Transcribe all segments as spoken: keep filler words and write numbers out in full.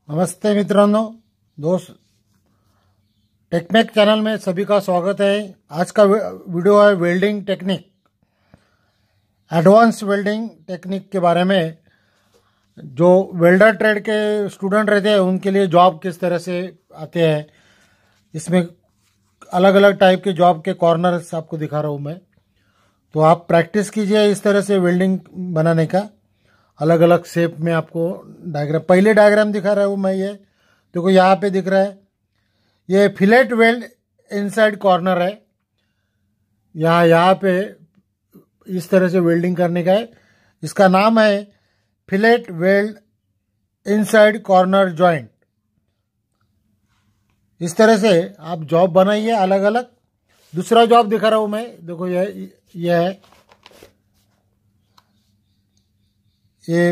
नमस्ते मित्रांनो, दोस्त टेकमेक चैनल में सभी का स्वागत है। आज का वीडियो है welding technique, advance welding technique के बारे में। जो वेल्डर ट्रेड के स्टूडेंट रहते हैं उनके लिए जॉब किस तरह से आते हैं, इसमें अलग अलग टाइप के जॉब के कॉर्नर्स आपको दिखा रहा हूँ मैं। तो आप प्रैक्टिस कीजिए इस तरह से वेल्डिंग बनाने का, अलग अलग शेप में। आपको डायग्राम, पहले डायग्राम दिखा रहा हूँ मैं। ये देखो यहाँ पे दिख रहा है, ये फिलेट वेल्ड इनसाइड कॉर्नर है। यहाँ यहाँ पे इस तरह से वेल्डिंग करने का है। इसका नाम है fillet weld inside corner joint. इस तरह से आप जॉब बनाइए अलग अलग। दूसरा जॉब दिखा रहा हूँ मैं, देखो ये ये है, ये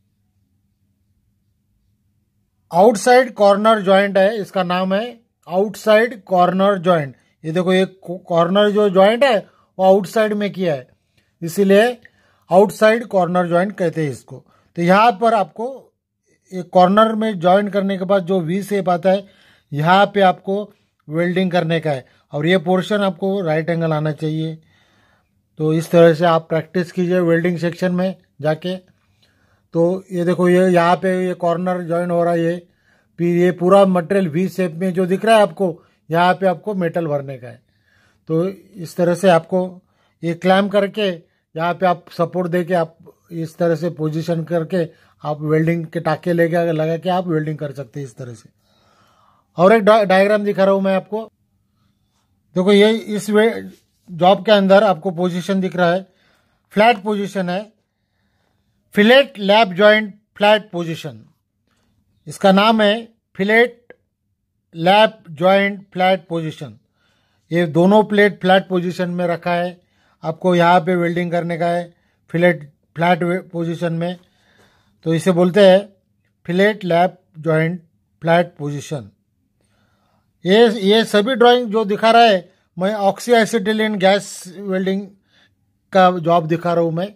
आउटसाइड कॉर्नर जॉइंट है। इसका नाम है आउटसाइड कॉर्नर जॉइंट। ये देखो, ये कॉर्नर जो जॉइंट है वो आउटसाइड में किया है, इसीलिए आउटसाइड कॉर्नर जॉइंट कहते हैं इसको। तो यहाँ पर आपको एक कॉर्नर में जॉइंट करने के बाद जो वी शेप आता है, यहाँ पे आपको वेल्डिंग करने का है। और ये पोर्शन आपको राइट एंगल आना चाहिए। तो इस तरह से आप प्रैक्टिस कीजिए वेल्डिंग सेक्शन में जाके। तो ये देखो, ये यहाँ पे ये कॉर्नर जॉइन हो रहा है। ये फिर ये पूरा मटेरियल वी शेप में जो दिख रहा है आपको, यहाँ पे आपको मेटल भरने का है। तो इस तरह से आपको ये क्लैम्प करके यहाँ पे आप सपोर्ट दे के आप इस तरह से पोजीशन करके आप वेल्डिंग के टाके लेके लगा के आप वेल्डिंग कर सकते हैं इस तरह से। और एक डायग्राम दिखा रहा हूँ मैं आपको। देखो, ये इस जॉब के अंदर आपको पोजीशन दिख रहा है, फ्लैट पोजीशन है, fillet lap joint flat position. इसका नाम है fillet lap joint flat position. ये दोनों प्लेट फ्लैट पोजीशन में रखा है। आपको यहाँ पे वेल्डिंग करने का है फिलेट फ्लैट पोजीशन में। तो इसे बोलते हैं fillet lap joint flat position. ये ये सभी ड्राइंग जो दिखा रहा है, मैं ऑक्सी एसिटिलीन गैस वेल्डिंग का जॉब दिखा रहा हूँ मैं।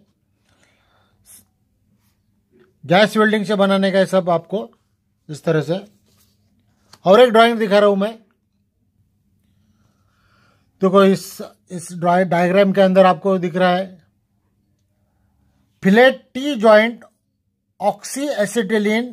गैस वेल्डिंग से बनाने का है सब आपको इस तरह से। और एक ड्राइंग दिखा रहा हूं मैं। देखो, इस इस डायग्राम के अंदर आपको दिख रहा है fillet T joint oxy acetylene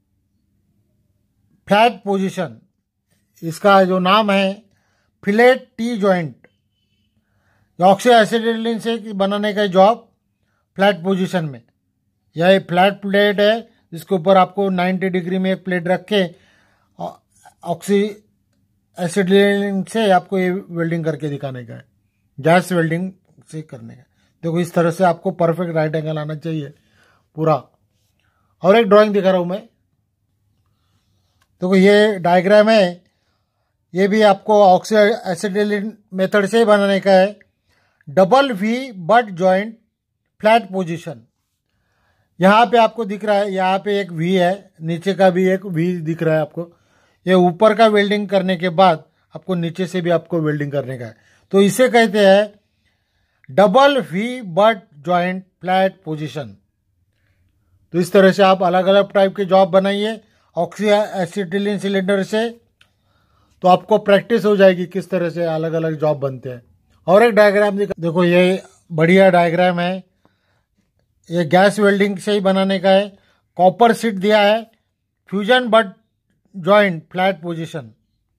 flat position. इसका जो नाम है fillet T joint, oxy acetylene से बनाने का जॉब फ्लैट पोजीशन में। यह एक फ्लैट प्लेट है, जिसके ऊपर आपको नब्बे डिग्री में एक प्लेट रख के ऑक्सी एसिटिलीन से आपको ये वेल्डिंग करके दिखाने का है, गैस वेल्डिंग से करने का। देखो, इस तरह से आपको परफेक्ट राइट एंगल आना चाहिए पूरा। और एक ड्राइंग दिखा रहा हूं मैं। देखो, ये डायग्राम है, ये भी आपको ऑक्सी एसिटिलीन मेथड से बनाने का है। Double V butt joint flat position. यहाँ पे आपको दिख रहा है, यहाँ पे एक वी है, नीचे का भी एक वी दिख रहा है आपको। ये ऊपर का वेल्डिंग करने के बाद आपको नीचे से भी आपको वेल्डिंग करने का है। तो इसे कहते हैं double V butt joint flat position. तो इस तरह से आप अलग अलग टाइप के जॉब बनाइए ऑक्सी एसिटिलीन सिलेंडर से। तो आपको प्रैक्टिस हो जाएगी किस तरह से अलग अलग जॉब बनते हैं। और एक डायग्राम देखो, ये बढ़िया डायग्राम है। ये गैस वेल्डिंग से ही बनाने का है। कॉपर शीट दिया है, fusion butt joint flat position.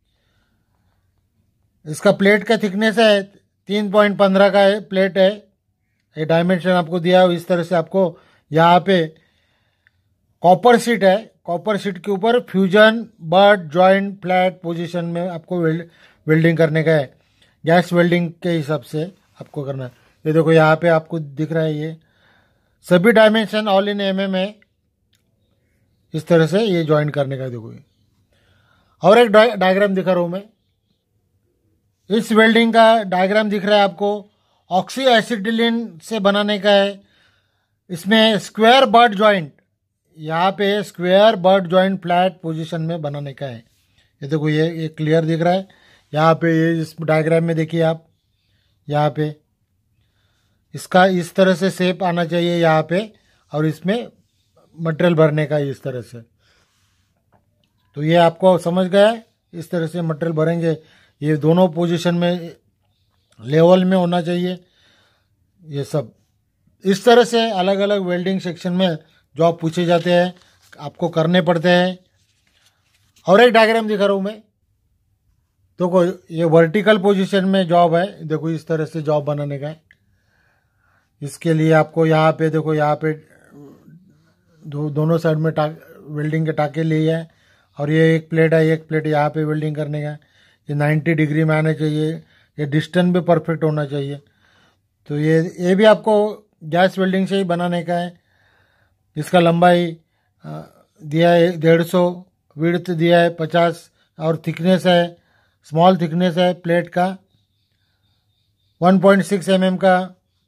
इसका प्लेट का थिकनेस है तीन पॉइंट पंद्रह का है, प्लेट है। ये डायमेंशन आपको दिया है। इस तरह से आपको यहाँ पे कॉपर शीट है, कॉपर शीट के ऊपर fusion butt joint flat position में आपको वेल्ड वेल्डिंग करने का है। गैस वेल्डिंग के हिसाब से आपको करना है। ये देखो, यहाँ पे आपको दिख रहा है, ये सभी dimension all in M M है। इस तरह से ये ज्वाइन करने का। देखो, और एक डायग्राम दिखा रहा हूं मैं। इस वेल्डिंग का डायग्राम दिख रहा है आपको, ऑक्सी एसिटिलीन से बनाने का है। इसमें स्क्वायर बट जॉइंट, यहाँ पे square butt joint flat position में बनाने का है। ये देखो, ये ये क्लियर दिख रहा है। यहाँ पे ये इस डायग्राम में देखिए आप, यहाँ पे इसका इस तरह से शेप आना चाहिए यहाँ पे, और इसमें मटेरियल भरने का इस तरह से। तो ये आपको समझ गया है, इस तरह से मटेरियल भरेंगे। ये दोनों पोजीशन में लेवल में होना चाहिए। ये सब इस तरह से अलग अलग वेल्डिंग सेक्शन में जॉब पूछे जाते हैं, आपको करने पड़ते हैं। और एक डायग्राम दिखा रहा हूँ मैं। देखो ये वर्टिकल पोजीशन में जॉब है, देखो इस तरह से जॉब बनाने का है। इसके लिए आपको यहाँ पे देखो, यहाँ पे दो दोनों साइड में टा वेल्डिंग के टाके लिए हैं, और ये एक प्लेट है, एक प्लेट यहाँ पे वेल्डिंग करने का है। ये नाइन्टी डिग्री में आना चाहिए, ये डिस्टेंस भी परफेक्ट होना चाहिए। तो ये ये भी आपको गैस वेल्डिंग से ही बनाने का है। इसका लंबाई दिया है डेढ़ सौ, विड्थ दिया है पचास, और थिकनेस है, स्मॉल थिकनेस है प्लेट का। One point six M M का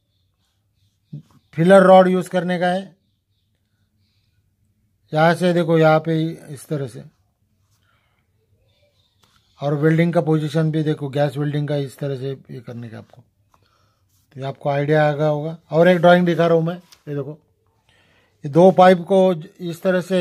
फिलर रॉड यूज़ करने का है। यहाँ से देखो, यहाँ पे इस तरह से, और वेल्डिंग का पोजीशन भी देखो, गैस वेल्डिंग का इस तरह से ये करने का आपको। तो ये आपको आइडिया आ गया होगा। और एक ड्राइंग दिखा रहा हूँ मैं, ये देखो, ये दो पाइप को इस तरह से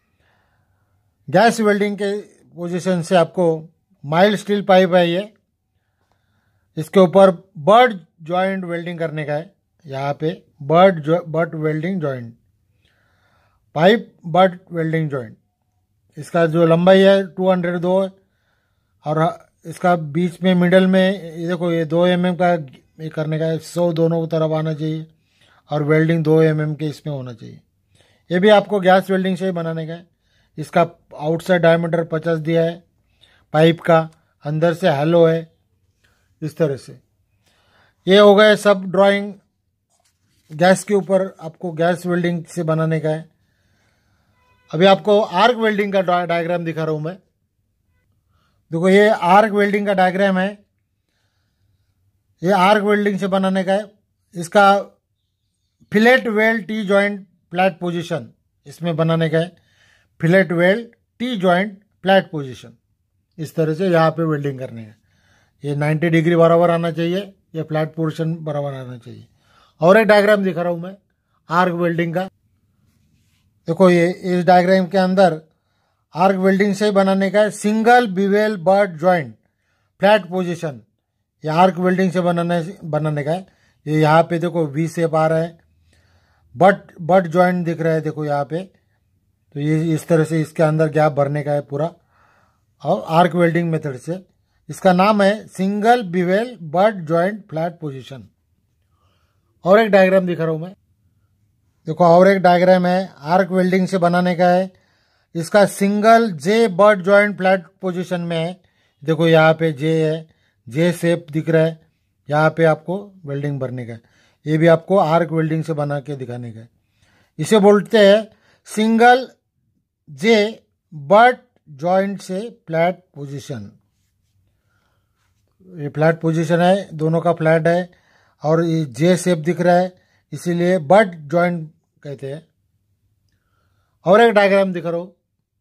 गैस वेल्डिंग के पोजीशन से आपको, माइल्ड स्टील पाइप है ये, इसके ऊपर बट जॉइंट वेल्डिंग करने का है। यहाँ पे butt butt welding joint, pipe butt welding joint. इसका जो लंबाई है टू हंड्रेड दो है, और इसका बीच में मिडल में ये देखो, ये दो एम एम का ये करने का है। सौ दोनों तरफ आना चाहिए, और वेल्डिंग दो एम एम के इसमें होना चाहिए। ये भी आपको गैस वेल्डिंग से ही बनाने का है। इसका आउटसाइड डायमीटर पचास दिया है पाइप का, अंदर से हैलो है, इस तरह से। ये हो गए सब ड्राइंग गैस के ऊपर, आपको गैस वेल्डिंग से बनाने का है। अभी आपको आर्क वेल्डिंग का डायग्राम दिखा रहा हूँ मैं। देखो ये आर्क वेल्डिंग का डायग्राम है, ये आर्क वेल्डिंग से बनाने का है। इसका fillet weld T joint flat position इसमें बनाने का है। Fillet weld T joint flat position, इस तरह से यहाँ पे वेल्डिंग करने का। ये नाइन्टी डिग्री बराबर आना चाहिए, ये फ्लैट पोर्शन बराबर आना चाहिए। और एक डायग्राम दिखा रहा हूँ मैं आर्क वेल्डिंग का। देखो ये इस डायग्राम के अंदर आर्क वेल्डिंग से बनाने का है। Single bevel butt joint flat position, ये आर्क वेल्डिंग से बनाने बनाने का है। ये यहाँ पे देखो वी शेप आ रहा है, बट बट जॉइंट दिख रहा है देखो यहाँ पे। तो ये इस तरह से इसके अंदर गैप भरने का है पूरा, और आर्क वेल्डिंग मेथड से। इसका नाम है single bevel butt joint flat position. और एक डायग्राम दिखा रहा हूँ मैं। देखो और एक डायग्राम है, आर्क वेल्डिंग से बनाने का है। इसका single J butt joint flat position में है। देखो यहाँ पे जे है, जे शेप दिख रहा है, यहाँ पे आपको वेल्डिंग भरने का है। ये भी आपको आर्क वेल्डिंग से बना के दिखाने का है। इसे बोलते हैं सिंगल जे बट जॉइंट से फ्लैट पोजीशन। ये फ्लैट पोजीशन है, दोनों का फ्लैट है, और ये जे शेप दिख रहा है, इसीलिए बट जॉइंट कहते हैं। और एक डायग्राम दिखा रहा हूं।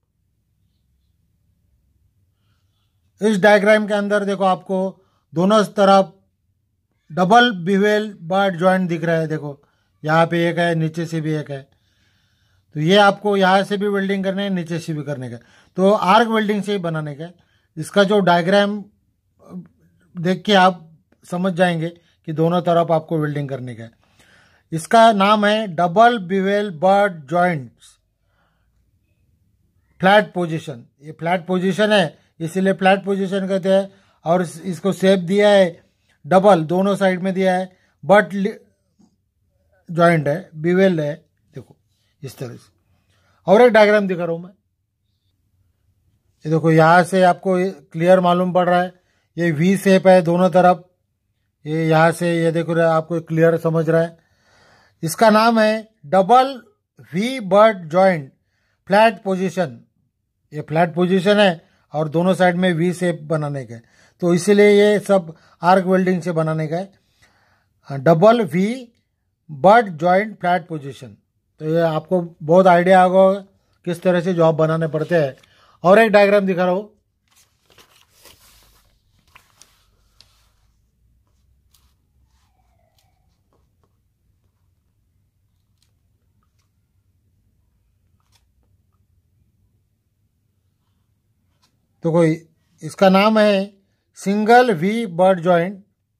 इस डायग्राम के अंदर देखो आपको दोनों तरफ डबल बिवेल बट जॉइंट दिख रहा है। देखो यहाँ पे एक है, नीचे से भी एक है। तो ये आपको यहाँ से भी वेल्डिंग करने है, नीचे से भी करने का। तो आर्क वेल्डिंग से ही बनाने का। इसका जो डायग्राम देख के आप समझ जाएंगे कि दोनों तरफ आपको वेल्डिंग करने का है। इसका नाम है double bevel butt joints flat position. ये फ्लैट पोजीशन है, इसीलिए फ्लैट पोजीशन कहते हैं। और इसको शेप दिया है डबल, दोनों साइड में दिया है, बट जॉइंट है, बिवेल है, देखो इस तरह से। और एक डायग्राम दिखा रहा हूं मैं। ये देखो यहाँ से आपको क्लियर मालूम पड़ रहा है, ये वी शेप है दोनों तरफ। ये यहाँ से ये देखो आपको क्लियर समझ रहा है। इसका नाम है double V butt joint flat position. ये फ्लैट पोजीशन है, और दोनों साइड में वी शेप बनाने का है। तो इसीलिए ये सब आर्क वेल्डिंग से बनाने का है, double V butt joint flat position. तो ये आपको बहुत आइडिया होगा किस तरह से जॉब बनाने पड़ते हैं। और एक डायग्राम दिखा रहा हूं। तो कोई इसका नाम है सिंगल वी बट जॉइंट।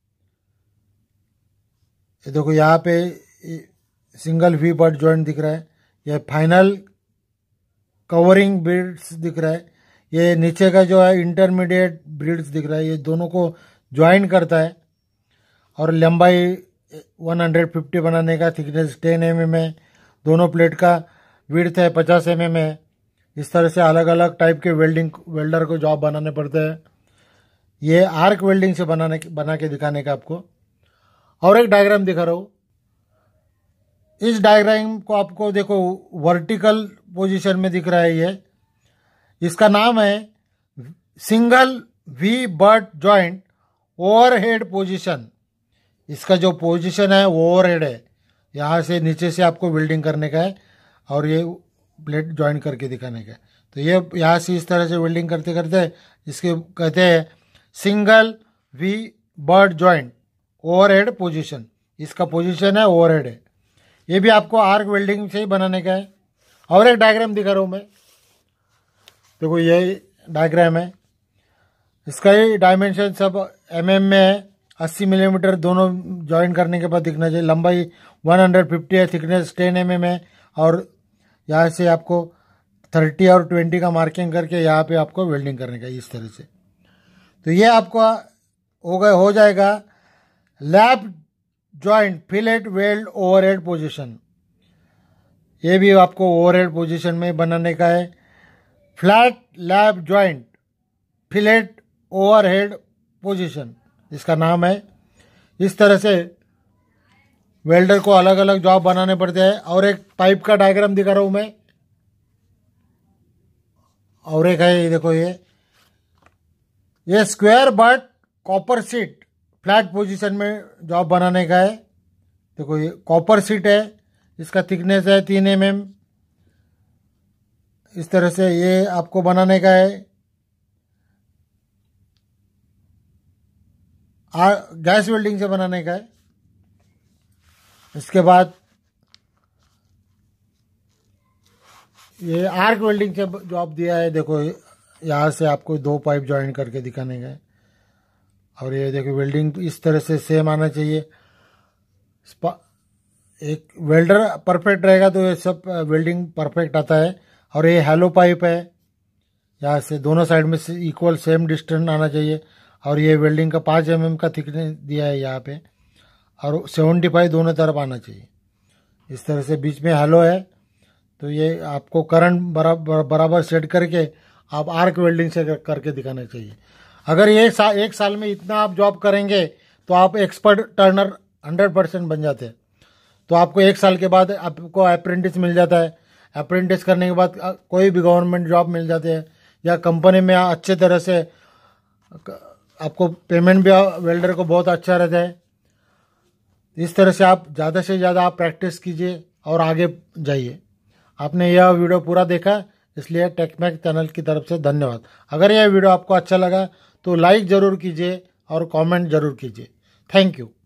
ये देखो यहाँ पे सिंगल वी बट जॉइंट दिख रहा है, ये फाइनल कवरिंग ब्रिड्स दिख रहा है, ये नीचे का जो है इंटरमीडिएट ब्रिड्स दिख रहा है, ये दोनों को ज्वाइन करता है। और लंबाई एक सौ पचास बनाने का, थिकनेस टेन एम एम है, दोनों प्लेट का विड्थ है पचास एम एम है। इस तरह से अलग अलग टाइप के वेल्डिंग वेल्डर को जॉब बनाने पड़ते हैं। ये आर्क वेल्डिंग से बनाने बना के दिखाने का आपको। और एक डायग्राम दिखा रहा हूँ। इस डायग्राम को आपको देखो वर्टिकल पोजीशन में दिख रहा है, ये इसका नाम है single V butt joint overhead position. इसका जो पोजीशन है वो ओवरहेड है, यहाँ से नीचे से आपको वेल्डिंग करने का है और ये प्लेट ज्वाइन करके दिखाने का है। तो ये यहाँ से इस तरह से वेल्डिंग करते करते इसके कहते हैं single V butt joint overhead position. इसका पोजीशन है ओवरहेड है। ये भी आपको आर्क वेल्डिंग से ही बनाने का है। और एक डायग्राम दिखा रहा हूँ मैं, देखो ये डायग्राम है, इसका ही डायमेंशन सब एम एम में है। अस्सी मिलीमीटर दोनों ज्वाइन करने के बाद दिखना चाहिए। लंबाई एक सौ पचास है, थिकनेस टेन एम एम है। और यहाँ से आपको तीस और बीस का मार्किंग करके यहाँ पे आपको वेल्डिंग करने का इस तरह से। तो ये आपको हो गए हो जाएगा lap joint fillet weld overhead position. ये भी आपको ओवरहेड पोजीशन में बनाने का है। Flat lap joint fillet overhead position इसका नाम है। इस तरह से वेल्डर को अलग अलग जॉब बनाने पड़ते हैं। और एक पाइप का डायग्राम दिखा रहा हूं मैं। और एक है ये देखो, ये ये square butt copper sheet flat position में जॉब बनाने का है। देखो ये कॉपर सीट है, इसका थिकनेस है तीन एम एम। इस तरह से ये आपको बनाने का है। गैस वेल्डिंग से बनाने का है। इसके बाद ये आर्क वेल्डिंग से जॉब दिया है। देखो यहाँ से आपको दो पाइप ज्वाइन करके दिखाने का है। और ये देखो वेल्डिंग इस तरह से सेम आना चाहिए। एक वेल्डर परफेक्ट रहेगा तो ये सब वेल्डिंग परफेक्ट आता है। और ये हेलो पाइप है, यहाँ से दोनों साइड में से इक्वल सेम डिस्टेंस आना चाहिए। और ये वेल्डिंग का पाँच एम एम का थिकनेस दिया है यहाँ पे। और सेवेंटी फाइव दोनों तरफ आना चाहिए। इस तरह से बीच में हेलो है। तो ये आपको करंट बराबर बराबर सेट करके आप आर्क वेल्डिंग से करके दिखाना चाहिए। अगर ये सा, एक साल में इतना आप जॉब करेंगे तो आप एक्सपर्ट टर्नर हंड्रेड परसेंट बन जाते हैं। तो आपको एक साल के बाद आपको अप्रेंटिस मिल जाता है। अप्रेंटिस करने के बाद कोई भी गवर्नमेंट जॉब मिल जाते हैं या कंपनी में अच्छे तरह से आपको पेमेंट भी वेल्डर को बहुत अच्छा रहता है। इस तरह से आप ज़्यादा से ज़्यादा आप प्रैक्टिस कीजिए और आगे जाइए। आपने यह वीडियो पूरा देखा, इसलिए टेकमैक चैनल की तरफ से धन्यवाद। अगर यह वीडियो आपको अच्छा लगा तो लाइक ज़रूर कीजिए और कमेंट ज़रूर कीजिए। Thank you.